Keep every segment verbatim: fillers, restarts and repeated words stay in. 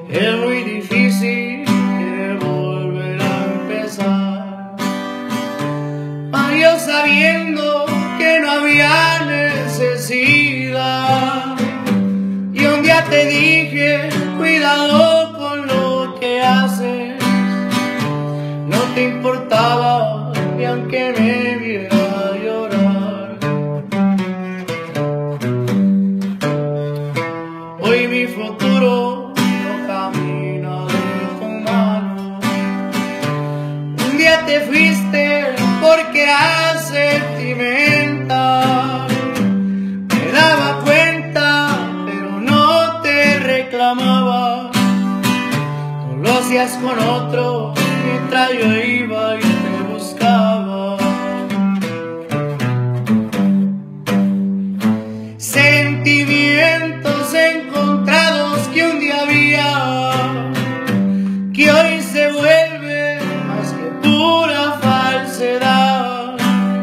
Es muy difícil querer volver a empezar, mas yo sabiendo que no había necesidad. Y un día te dije, cuidado con lo que haces. No te importaba ni aunque me viera llorar. Hoy mi futuro no camina de tu mano. Un día te fuiste porque eras sentimental. Me daba cuenta, pero no te reclamaba. Tú lo hacías con otro mientras yo iba y te buscaba. Sentimientos encontrados que un día había, que hoy se vuelve más que pura falsedad.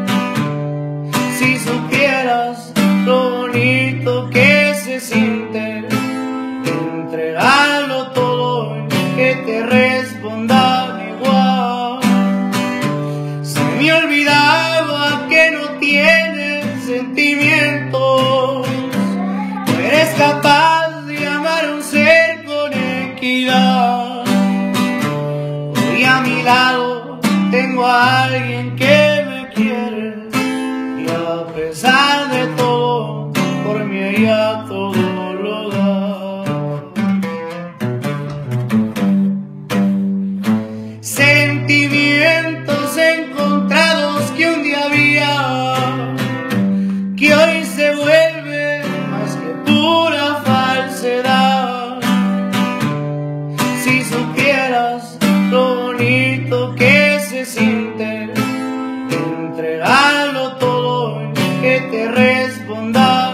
Si supieras lo bonito que se siente entregarlo todo y que te respondan igual. Se me olvidaba que no tienes sentimientos, no eres capaz de amar a un ser con equidad. Hoy a mi lado tengo a alguien que me quiere, y a pesar de todo, por mí ella todo lo da. Sentimientos encontrados que un día había, que hoy se vuelve más que pura falsedad. Si supieras lo bonito que se siente entregarlo todo y que te responda